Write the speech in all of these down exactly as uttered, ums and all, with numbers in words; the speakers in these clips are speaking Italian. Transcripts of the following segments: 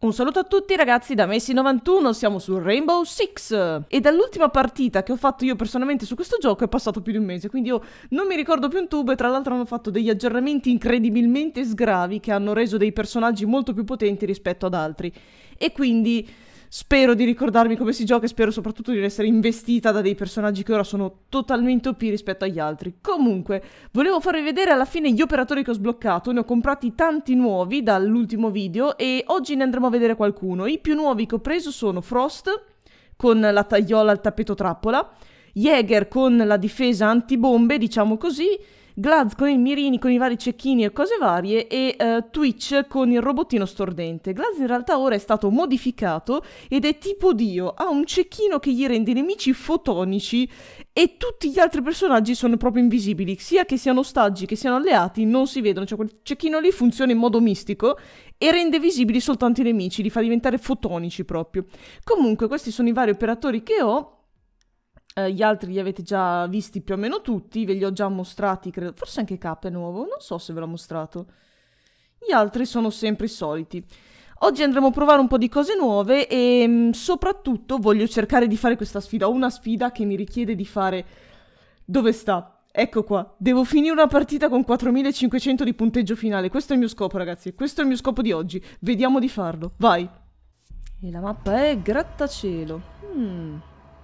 Un saluto a tutti ragazzi da Messi novantuno, siamo su Rainbow Six e dall'ultima partita che ho fatto io personalmente su questo gioco è passato più di un mese, quindi io non mi ricordo più un tubo e tra l'altro hanno fatto degli aggiornamenti incredibilmente sgravi che hanno reso dei personaggi molto più potenti rispetto ad altri e quindi spero di ricordarmi come si gioca e spero soprattutto di non essere investita da dei personaggi che ora sono totalmente O P rispetto agli altri. Comunque, volevo farvi vedere alla fine gli operatori che ho sbloccato, ne ho comprati tanti nuovi dall'ultimo video e oggi ne andremo a vedere qualcuno. I più nuovi che ho preso sono Frost, con la tagliola al tappeto trappola, Jäger con la difesa antibombe, diciamo così, Glaz con i mirini, con i vari cecchini e cose varie e uh, Twitch con il robottino stordente. Glaz in realtà ora è stato modificato ed è tipo Dio, ha un cecchino che gli rende i nemici fotonici e tutti gli altri personaggi sono proprio invisibili, sia che siano ostaggi che siano alleati non si vedono, cioè quel cecchino lì funziona in modo mistico e rende visibili soltanto i nemici, li fa diventare fotonici proprio. Comunque questi sono i vari operatori che ho. Uh, gli altri li avete già visti più o meno tutti, ve li ho già mostrati, credo. Forse anche K è nuovo, non so se ve l'ho mostrato. Gli altri sono sempre i soliti. Oggi andremo a provare un po' di cose nuove e mh, soprattutto voglio cercare di fare questa sfida. Ho una sfida che mi richiede di fare... Dove sta? Ecco qua. Devo finire una partita con quattromilacinquecento di punteggio finale. Questo è il mio scopo, ragazzi. Questo è il mio scopo di oggi. Vediamo di farlo. Vai. E la mappa è grattacielo. Hmm...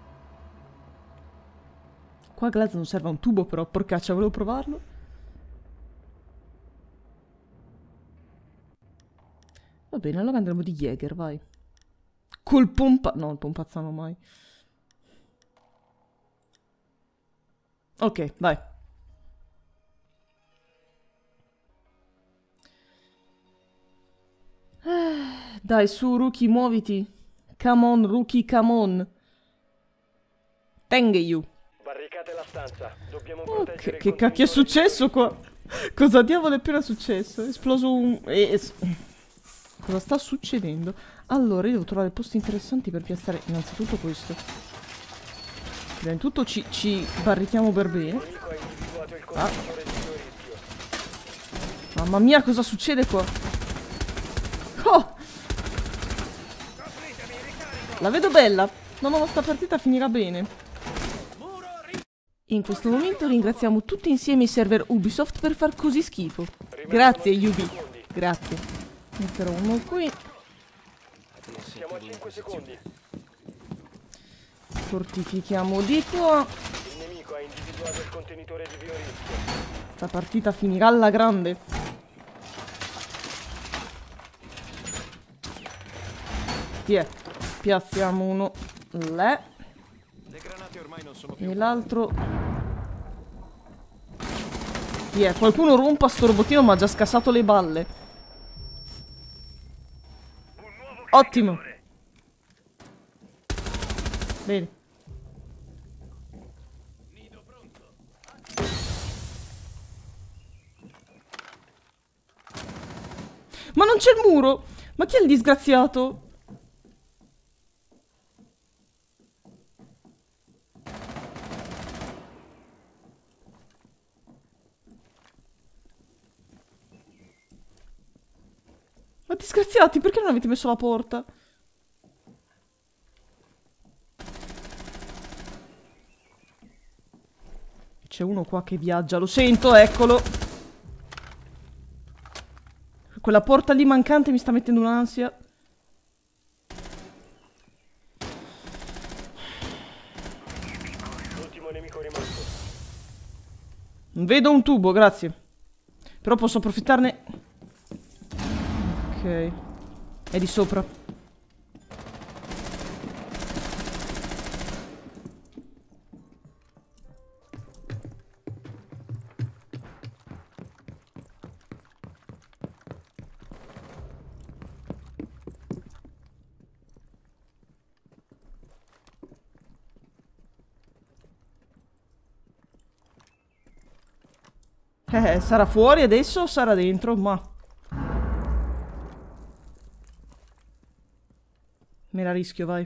Qua Glaz non serve un tubo però, porcaccia, volevo provarlo. Va bene, allora andremo di Jäger, vai. Col pompa... No, il pompazzano mai. Ok, vai. Eh, dai, su, Rookie, muoviti. Come on, Rookie, come on. Tenge you. La stanza. Dobbiamo oh, che, che cacchio è successo qua? Cosa diavolo è appena successo? È esploso un... Es... Cosa sta succedendo? Allora, io devo trovare posti interessanti per piazzare innanzitutto questo. Prima di tutto ci, ci barrichiamo per bene. Ah. Mamma mia, cosa succede qua? Oh! La vedo bella. No, no, sta partita finirà bene. In questo momento ringraziamo tutti insieme i server Ubisoft per far così schifo. Grazie Ubi. Grazie. Metterò uno qui. Siamo a cinque secondi. Fortifichiamo di qua. Il nemico ha individuato il contenitore di biorischio. Sta partita finirà alla grande. Tiè. Piazziamo uno. Le. E l'altro... Yeah, qualcuno rompa sto robottino ma ha già scassato le balle. Ottimo. Bene. Ma non c'è il muro! Ma chi è il disgraziato? Ma disgraziati, perché non avete messo la porta? C'è uno qua che viaggia, lo sento, eccolo. Quella porta lì mancante mi sta mettendo un'ansia. L'ultimo nemico rimasto. Vedo un tubo, grazie. Però posso approfittarne... Ok. È di sopra. Eh, sarà fuori adesso o sarà dentro? Ma... Me la rischio, vai.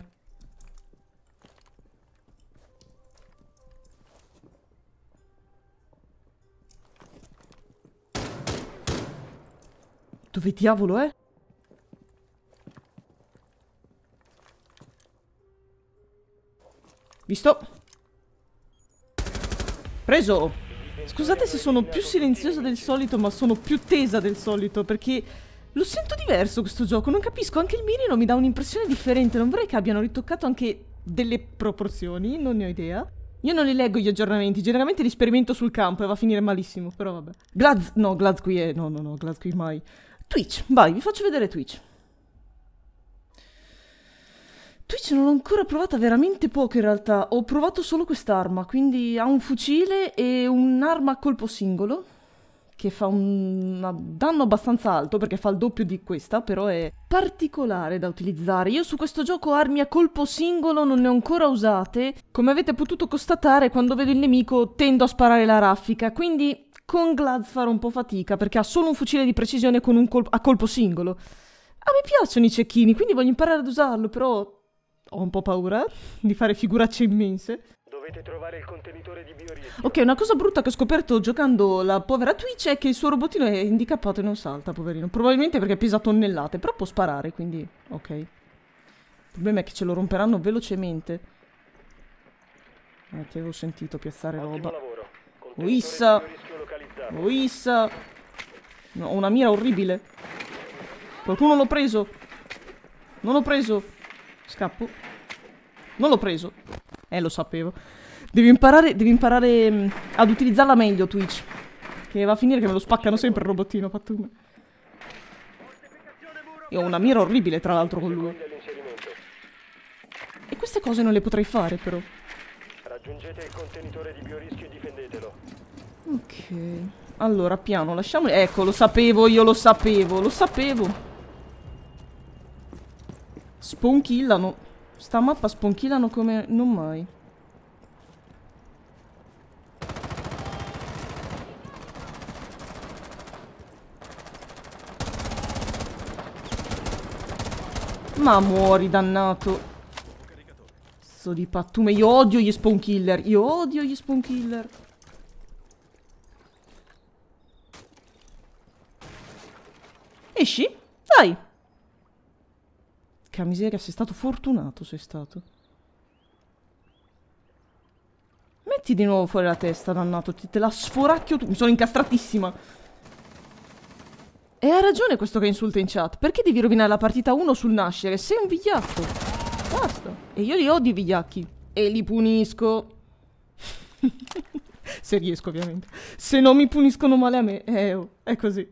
Dove diavolo è? Visto? Preso! Scusate se sono più silenziosa del solito, ma sono più tesa del solito, perché lo sento diverso questo gioco, non capisco, anche il mirino mi dà un'impressione differente, non vorrei che abbiano ritoccato anche delle proporzioni, non ne ho idea. Io non li leggo gli aggiornamenti, generalmente li sperimento sul campo e va a finire malissimo, però vabbè. Glaz, no, Glaz qui è, no, no, no, Glaz qui mai. Twitch, vai, vi faccio vedere Twitch. Twitch non l'ho ancora provata veramente poco in realtà, ho provato solo quest'arma, quindi ha un fucile e un'arma a colpo singolo, che fa un danno abbastanza alto perché fa il doppio di questa, però è particolare da utilizzare. Io su questo gioco armi a colpo singolo non ne ho ancora usate, come avete potuto constatare quando vedo il nemico tendo a sparare la raffica, quindi con Glaz farò un po' fatica perché ha solo un fucile di precisione con un col- a colpo singolo. A me piacciono i cecchini, quindi voglio imparare ad usarlo, però ho un po' paura di fare figuracce immense. Dovete trovare il contenitore di biorischio. Ok, una cosa brutta che ho scoperto giocando la povera Twitch è che il suo robottino è handicappato e non salta, poverino. Probabilmente perché pesa tonnellate, però può sparare, quindi ok. Il problema è che ce lo romperanno velocemente. Eh, ti avevo sentito piazzare roba. Uissa! Uissa! No, ho una mira orribile. Qualcuno l'ho preso. Non l'ho preso. Scappo. Non l'ho preso. Eh, lo sapevo. Devi imparare, devi imparare mh, ad utilizzarla meglio, Twitch. Che va a finire che me lo spaccano sempre il robottino, pattume. Io ho una mira orribile, tra l'altro, con lui. E queste cose non le potrei fare, però. Raggiungete il contenitore di biorischio e difendetelo. Ok. Allora, piano, lasciamoli. Ecco, lo sapevo, io lo sapevo, lo sapevo. Sponkillano. Sta mappa sponkillano come non mai. Ma muori, dannato. Cazzo di pattume. Io odio gli spawn killer. Io odio gli spawn killer. Esci? Dai. Che miseria, sei stato fortunato, sei stato. Metti di nuovo fuori la testa, dannato. Ti, te la sforacchio tu. Mi sono incastratissima. E ha ragione questo che insulta in chat. Perché devi rovinare la partita uno sul nascere? Sei un vigliacco. Basta. E io li odio i vigliacchi. E li punisco. Se riesco, ovviamente. Se non mi puniscono male a me. Eh, oh, è così.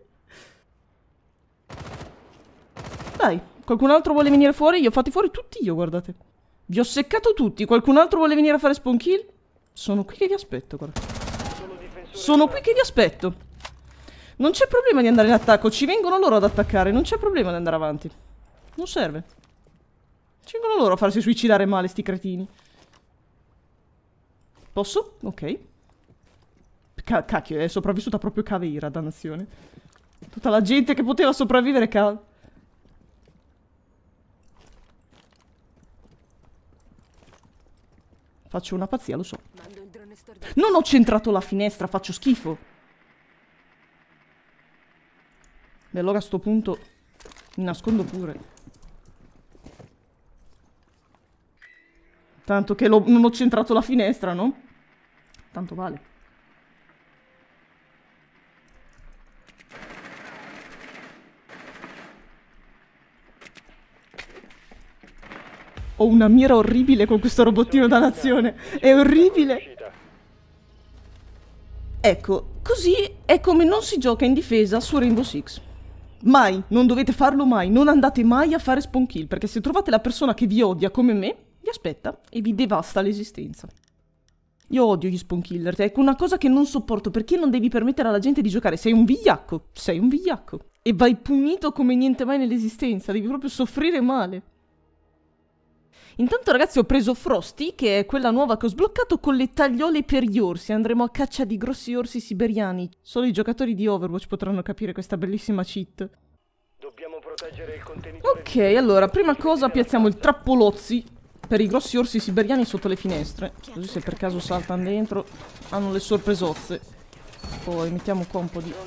Dai. Qualcun altro vuole venire fuori? Io ho fatti fuori tutti io, guardate. Vi ho seccato tutti. Qualcun altro vuole venire a fare spawn kill? Sono qui che vi aspetto, guarda. Sono qui che vi aspetto. Non c'è problema di andare in attacco. Ci vengono loro ad attaccare. Non c'è problema di andare avanti. Non serve. Ci vengono loro a farsi suicidare male, sti cretini. Posso? Ok. Ca cacchio, è sopravvissuta proprio Caveira, dannazione. Tutta la gente che poteva sopravvivere ca... Faccio una pazzia, lo so. Non ho centrato la finestra, faccio schifo. Beh, allora a sto punto mi nascondo pure. Tanto che non ho centrato la finestra, no? Tanto vale. Ho una mira orribile con questo robottino da nazione. È orribile. Ecco, così è come non si gioca in difesa su Rainbow Six. Mai, non dovete farlo mai. Non andate mai a fare spawn kill, perché se trovate la persona che vi odia come me, vi aspetta e vi devasta l'esistenza. Io odio gli spawn killer. È una cosa che non sopporto. Perché non devi permettere alla gente di giocare? Sei un vigliacco. Sei un vigliacco. E vai punito come niente mai nell'esistenza. Devi proprio soffrire male. Intanto ragazzi ho preso Frosty, che è quella nuova che ho sbloccato, con le tagliole per gli orsi. Andremo a caccia di grossi orsi siberiani. Solo i giocatori di Overwatch potranno capire questa bellissima cheat. Dobbiamo proteggere il contenitore. Ok, allora, prima cosa piazziamo il trappolozzi per i grossi orsi siberiani sotto le finestre. Così se per caso saltano dentro hanno le sorpresozze. Poi mettiamo qua un po' di...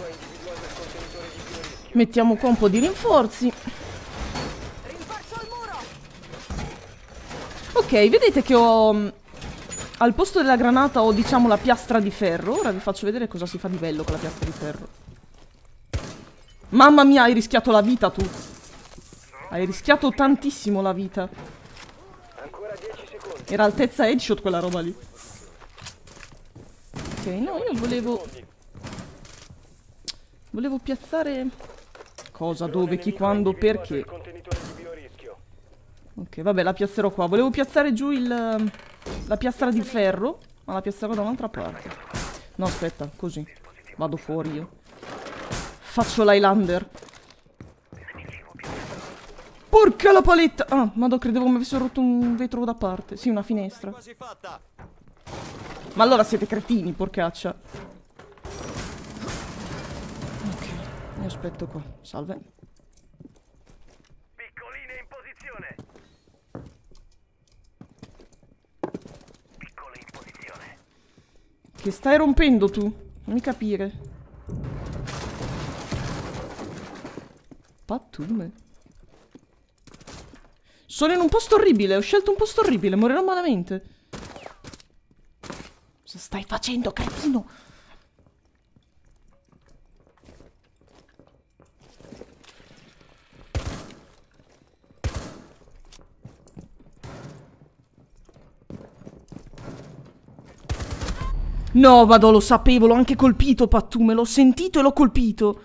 Mettiamo qua un po' di rinforzi. Ok, Ok, vedete che ho... Al posto della granata ho, diciamo, la piastra di ferro. Ora vi faccio vedere cosa si fa di bello con la piastra di ferro. Mamma mia, hai rischiato la vita tu. Hai rischiato tantissimo la vita. Ancora dieci secondi. Era altezza headshot quella roba lì. Ok, no, io volevo... Volevo piazzare... Cosa, dove, chi, quando, perché? Ok, vabbè, la piazzerò qua. Volevo piazzare giù il... La piastra di ferro, ma la piazzerò da un'altra parte. No, aspetta, così. Vado fuori io. Faccio l'Highlander. Porca la paletta! Ah, madò, credevo mi avessero rotto un vetro da parte. Sì, una finestra. Ma allora siete cretini, porcaccia. Ok, mi aspetto qua. Salve. Piccoline in posizione. Piccole in posizione. Che stai rompendo tu? Fammi capire. Pattume. Sono in un posto orribile, ho scelto un posto orribile, morirò malamente. Cosa stai facendo, cretino? No, vado, lo sapevo, l'ho anche colpito, Pattume, l'ho sentito e l'ho colpito.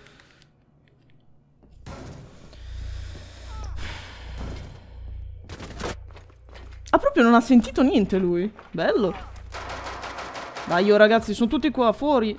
Ah, proprio non ha sentito niente lui. Bello. Dai, io ragazzi, sono tutti qua, fuori.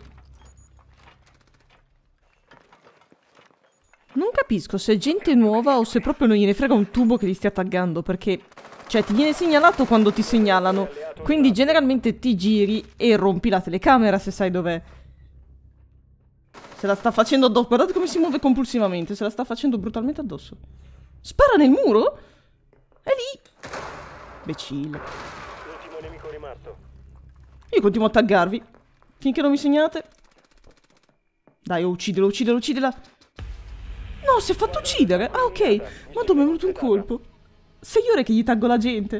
Non capisco se è gente nuova o se proprio non gliene frega un tubo che li stia taggando, perché... Cioè, ti viene segnalato quando ti segnalano. Quindi generalmente ti giri e rompi la telecamera se sai dov'è. Se la sta facendo addosso. Guardate come si muove compulsivamente. Se la sta facendo brutalmente addosso. Spara nel muro? È lì. Imbecille. L'ultimo nemico rimasto. Io continuo a taggarvi. Finché non mi segnate. Dai, oh, uccidilo, uccidilo, uccidila. No, si è fatto uccidere. Ah, ok. Ma dove mi è venuto un colpo? Sei ore che gli taggo la gente.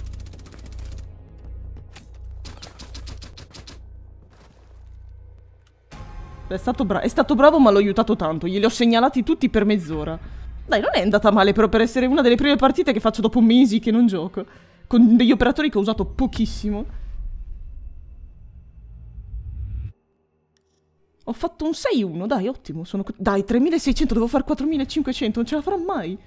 È stato, bra è stato bravo, ma l'ho aiutato tanto. Glieli ho segnalati tutti per mezz'ora. Dai, non è andata male però per essere una delle prime partite che faccio dopo mesi che non gioco. Con degli operatori che ho usato pochissimo. Ho fatto un sei uno, dai, ottimo. Sono... Dai, tremilaseicento, devo fare quattromilacinquecento, non ce la farò mai.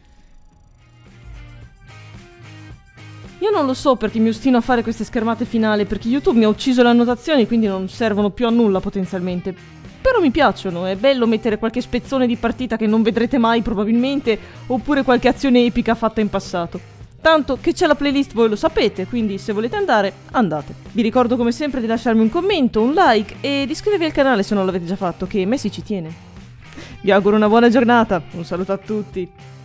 Io non lo so perché mi ostino a fare queste schermate finali, perché YouTube mi ha ucciso le annotazioni, quindi non servono più a nulla potenzialmente. Però mi piacciono, è bello mettere qualche spezzone di partita che non vedrete mai probabilmente, oppure qualche azione epica fatta in passato. Tanto che c'è la playlist voi lo sapete, quindi se volete andare, andate. Vi ricordo come sempre di lasciarmi un commento, un like e di iscrivervi al canale se non l'avete già fatto, che Messi ci tiene. Vi auguro una buona giornata, un saluto a tutti.